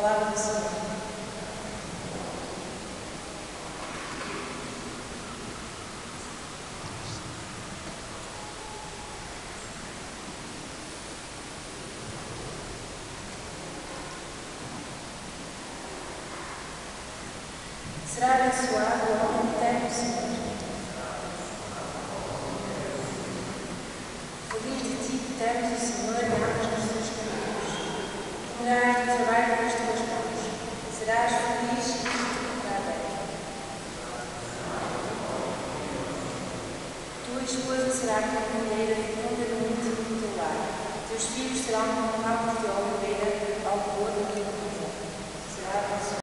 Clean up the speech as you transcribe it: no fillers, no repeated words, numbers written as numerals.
palavra do Senhor. Será abençoado o homem que teme o Senhor. Feliz de ti que temes o Senhor e amas nos teus caminhos. Comerás do trabalho das tuas mãos. Serás feliz e frutífero. Tua esposa será como a madeira fecunda no íntimo do teu lar. Teus filhos serão como